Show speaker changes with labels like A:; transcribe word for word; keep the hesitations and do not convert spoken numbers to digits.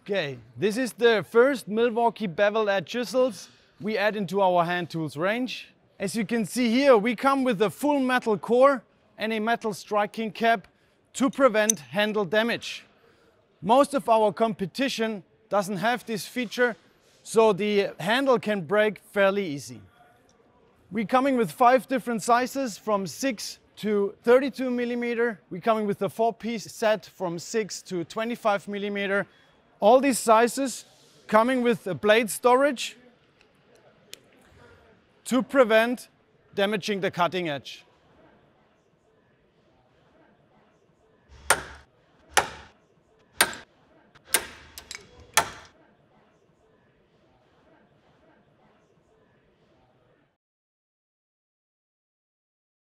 A: Okay, this is the first Milwaukee beveled edge chisels we add into our hand tools range. As you can see here, we come with a full metal core and a metal striking cap to prevent handle damage. Most of our competition doesn't have this feature, so the handle can break fairly easy. We're coming with five different sizes from six to thirty-two millimeter. We're coming with a four-piece set from six to twenty-five millimeter. All these sizes coming with a blade storage to prevent damaging the cutting edge.